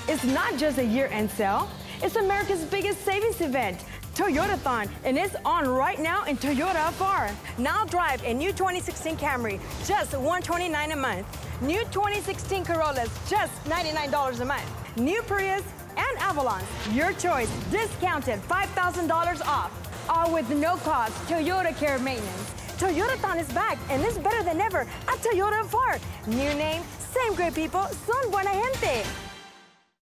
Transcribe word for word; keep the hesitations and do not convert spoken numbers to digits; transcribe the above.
It's not just a year-end sale. It's America's biggest savings event, Toyotathon, and it's on right now in Toyota Pharr. Now drive a new twenty sixteen Camry, just one hundred twenty-nine dollars a month. New twenty sixteen Corollas, just ninety-nine dollars a month. New Prius and Avalons, your choice, discounted five thousand dollars off. All with no cost, Toyota Care Maintenance. Toyotathon is back, and it's better than ever at Toyota Pharr. New name, same great people, son buena gente.